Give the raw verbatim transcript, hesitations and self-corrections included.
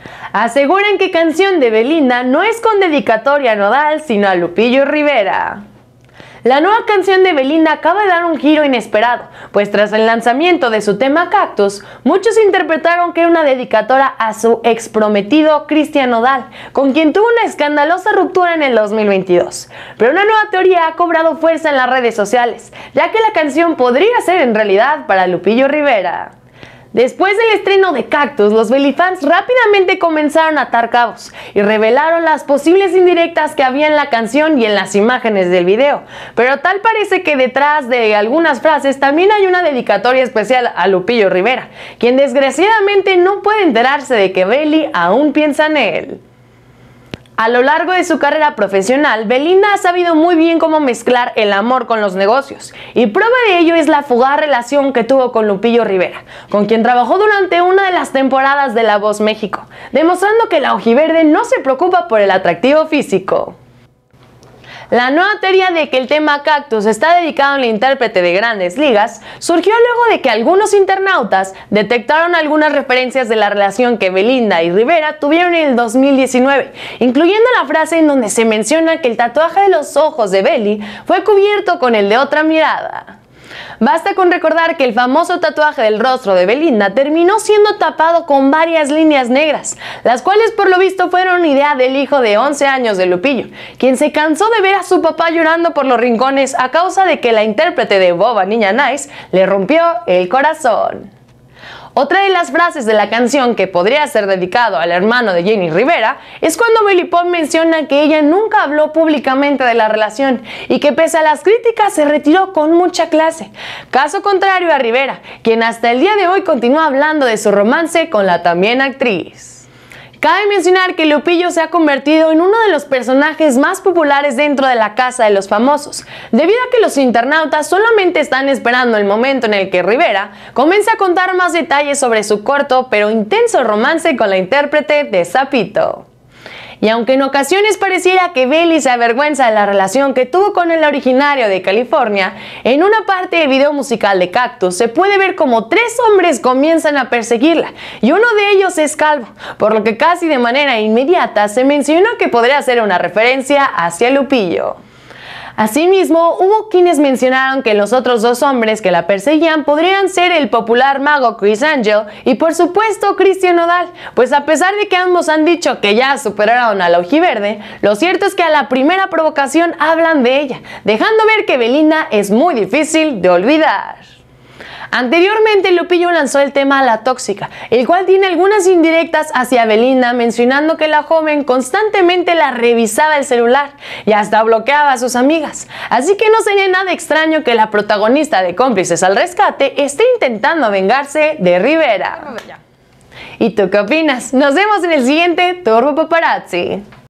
Aseguran que Canción de Belinda no es con dedicatoria a Nodal, sino a Lupillo Rivera. La nueva canción de Belinda acaba de dar un giro inesperado, pues tras el lanzamiento de su tema Cactus, muchos interpretaron que era una dedicatoria a su ex prometido Cristian Nodal, con quien tuvo una escandalosa ruptura en el dos mil veintidós. Pero una nueva teoría ha cobrado fuerza en las redes sociales, ya que la canción podría ser en realidad para Lupillo Rivera. Después del estreno de Cactus, los Belifans rápidamente comenzaron a atar cabos y revelaron las posibles indirectas que había en la canción y en las imágenes del video. Pero tal parece que detrás de algunas frases también hay una dedicatoria especial a Lupillo Rivera, quien desgraciadamente no puede enterarse de que Beli aún piensa en él. A lo largo de su carrera profesional, Belinda ha sabido muy bien cómo mezclar el amor con los negocios, y prueba de ello es la fugaz relación que tuvo con Lupillo Rivera, con quien trabajó durante una de las temporadas de La Voz México, demostrando que la ojiverde no se preocupa por el atractivo físico. La nueva teoría de que el tema Cactus está dedicado a la intérprete de Grandes Ligas surgió luego de que algunos internautas detectaron algunas referencias de la relación que Belinda y Rivera tuvieron en el dos mil diecinueve, incluyendo la frase en donde se menciona que el tatuaje de los ojos de Beli fue cubierto con el de otra mirada. Basta con recordar que el famoso tatuaje del rostro de Belinda terminó siendo tapado con varias líneas negras, las cuales por lo visto fueron idea del hijo de once años de Lupillo, quien se cansó de ver a su papá llorando por los rincones a causa de que la intérprete de Boba Niña Nice le rompió el corazón. Otra de las frases de la canción que podría ser dedicado al hermano de Jenni Rivera es cuando Beli Pop menciona que ella nunca habló públicamente de la relación y que pese a las críticas se retiró con mucha clase. Caso contrario a Rivera, quien hasta el día de hoy continúa hablando de su romance con la también actriz. Cabe mencionar que Lupillo se ha convertido en uno de los personajes más populares dentro de la casa de los famosos, debido a que los internautas solamente están esperando el momento en el que Rivera comience a contar más detalles sobre su corto pero intenso romance con la intérprete de Zapito. Y aunque en ocasiones pareciera que Beli se avergüenza de la relación que tuvo con el originario de California, en una parte del video musical de Cactus se puede ver como tres hombres comienzan a perseguirla, y uno de ellos es calvo, por lo que casi de manera inmediata se mencionó que podría ser una referencia hacia Lupillo. Asimismo, hubo quienes mencionaron que los otros dos hombres que la perseguían podrían ser el popular mago Criss Angel y por supuesto Cristian Nodal, pues a pesar de que ambos han dicho que ya superaron a la ojiverde, lo cierto es que a la primera provocación hablan de ella, dejando ver que Belinda es muy difícil de olvidar. Anteriormente, Lupillo lanzó el tema La Tóxica, el cual tiene algunas indirectas hacia Belinda, mencionando que la joven constantemente la revisaba el celular y hasta bloqueaba a sus amigas. Así que no sería nada extraño que la protagonista de Cómplices al Rescate esté intentando vengarse de Rivera. ¿Y tú qué opinas? Nos vemos en el siguiente Turbo Paparazzi.